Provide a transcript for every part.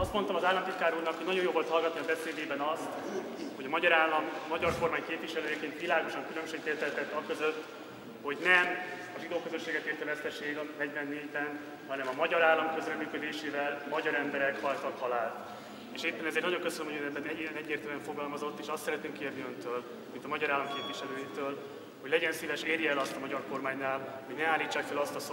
Azt mondtam az államtitkár úrnak, hogy nagyon jó volt hallgatni a beszédében azt, hogy a magyar állam, a magyar kormány képviselőjeként világosan különbséget tett a között, hogy nem a zsidó közösséget érte veszteség a 44-ben, hanem a magyar állam közreműködésével magyar emberek haltak halált. És éppen ezért nagyon köszönöm, hogy ebben egyértelműen fogalmazott, és azt szeretném kérni öntől, mint a magyar állam képviselőjétől, hogy legyen szíves, érje el azt a magyar kormánynál, hogy ne állítsák fel azt a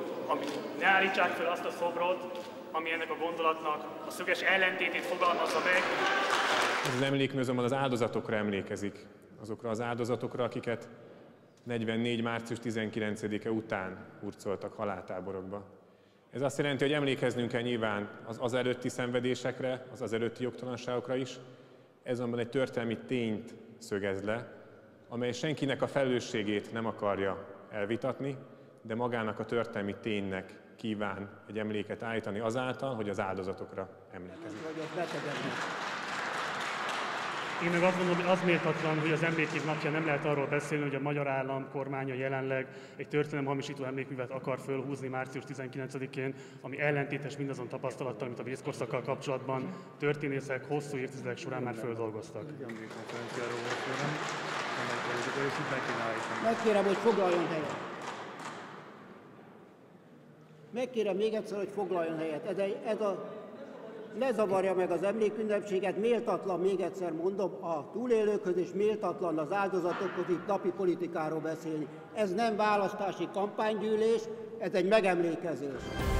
szobrot, ami ennek a gondolatnak a szöges ellentétét fogalmazza meg. Ez az emlékmű azonban az áldozatokra emlékezik, azokra az áldozatokra, akiket 44. március 19-e után hurcoltak haláltáborokba. Ez azt jelenti, hogy emlékeznünk kell nyilván az előtti szenvedésekre, az előtti jogtalanságokra is. Ez azonban egy történelmi tényt szögez le, amely senkinek a felelősségét nem akarja elvitatni, de magának a történelmi ténynek kíván egy emléket állítani azáltal, hogy az áldozatokra emlékezik. Én meg azt mondom, hogy az méltatlan, hogy az emlékév napja nem lehet arról beszélni, hogy a magyar állam kormánya jelenleg egy történelemhamisító emlékművet akar fölhúzni március 19-én, ami ellentétes mindazon tapasztalattal, amit a vészkorszakkal kapcsolatban történészek hosszú évtizedek során már földolgoztak. Megkérem, hogy foglaljon helyet. Megkérem még egyszer, hogy foglaljon helyet. Ne zavarja meg az emlékünnepséget, méltatlan, még egyszer mondom, a túlélőkhöz és méltatlan az áldozatokhoz itt napi politikáról beszélni. Ez nem választási kampánygyűlés, ez egy megemlékezés.